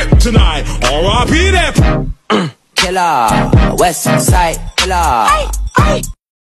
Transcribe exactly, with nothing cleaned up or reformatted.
tonight. R I P that Killer, West Side Killer.